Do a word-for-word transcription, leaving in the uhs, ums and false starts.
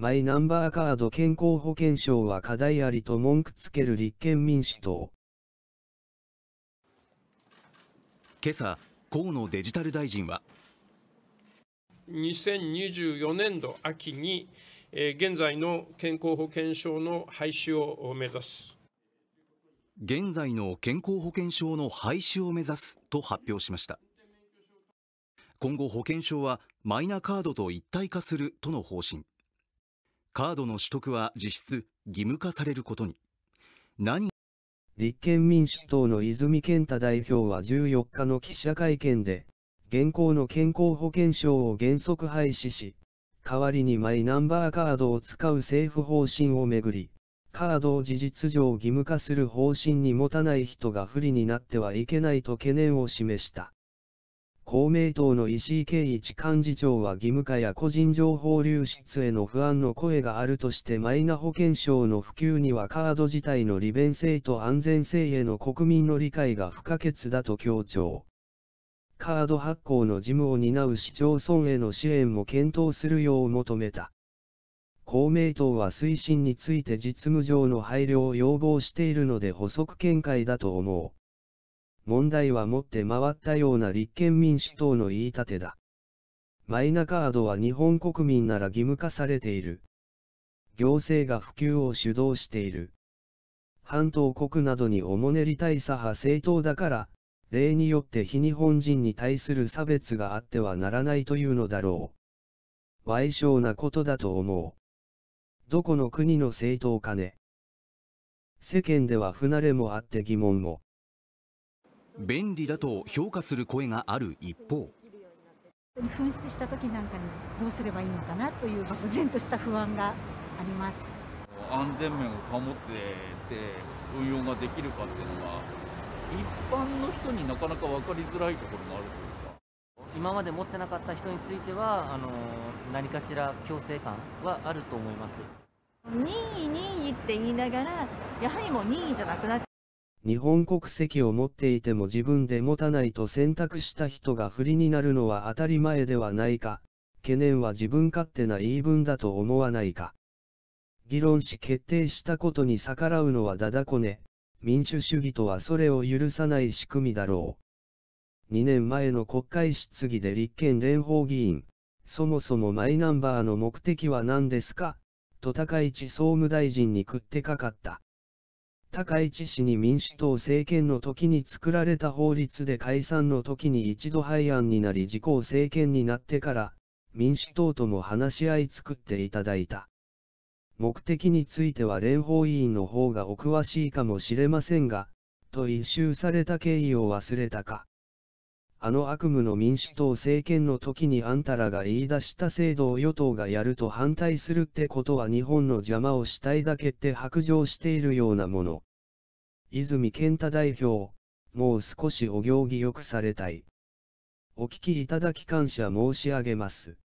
マイナンバーカード健康保険証は課題ありと文句つける立憲民主党。 今朝、河野デジタル大臣はにせんにじゅうよねんど秋に、えー、現在の健康保険証の廃止を目指す。 現在の健康保険証の廃止を目指すと発表しました。今後保険証はマイナカードと一体化するとの方針。カードの取得は実質義務化されることに。何立憲民主党の泉健太代表はじゅうよっかの記者会見で、現行の健康保険証を原則廃止し、代わりにマイナンバーカードを使う政府方針をめぐり、カードを事実上義務化する方針に持たない人が不利になってはいけないと懸念を示した。公明党の石井啓一幹事長は義務化や個人情報流出への不安の声があるとしてマイナ保険証の普及にはカード自体の利便性と安全性への国民の理解が不可欠だと強調。カード発行の事務を担う市町村への支援も検討するよう求めた。公明党は推進について実務上の配慮を要望しているので補足見解だと思う。問題は持って回ったような立憲民主党の言い立てだ。マイナカードは日本国民なら義務化されている。行政が普及を主導している。半島国などにおもねりたい左派政党だから、例によって非日本人に対する差別があってはならないというのだろう。歪小なことだと思う。どこの国の政党かね。世間では不慣れもあって疑問も。 便利だと評価する声がある一方、 紛失した時なんかにどうすればいいのかなという漠然とした不安があります。 安全面を保ってて運用ができるかっていうのは一般の人になかなか分かりづらいところがあるというか、 今まで持ってなかった人についてはあの何かしら強制感はあると思います。 任意任意って言いながらやはりもう任意じゃなくなって、 日本国籍を持っていても自分で持たないと選択した人が不利になるのは当たり前ではないか。懸念は自分勝手な言い分だと思わないか。議論し決定したことに逆らうのはだだこね。民主主義とはそれを許さない仕組みだろう。にねんまえの国会質疑で立憲連邦議員、そもそもマイナンバーの目的は何ですかと高市総務大臣に食ってかかった。高市氏に民主党政権の時に作られた法律で解散の時に一度廃案になり自公政権になってから、民主党とも話し合い作っていただいた。目的については連邦委員の方がお詳しいかもしれませんが、と一蹴された経緯を忘れたか。あの悪夢の民主党政権の時にあんたらが言い出した制度を与党がやると反対するってことは日本の邪魔をしたいだけって白状しているようなもの。泉健太代表、もう少しお行儀よくされたい。お聞きいただき感謝申し上げます。